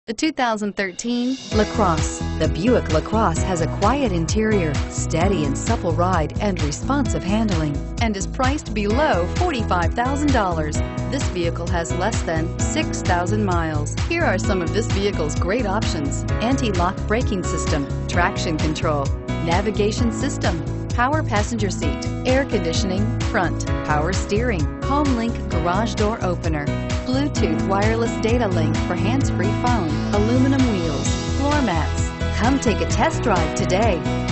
The 2013 LaCrosse. The Buick LaCrosse has a quiet interior, steady and supple ride, and responsive handling, and is priced below $45,000. This vehicle has less than 6,000 miles. Here are some of this vehicle's great options: anti-lock braking system, traction control, navigation system, power passenger seat, air conditioning, front, power steering, HomeLink garage door opener, Bluetooth wireless data link for hands-free phone, aluminum wheels, floor mats. Come take a test drive today.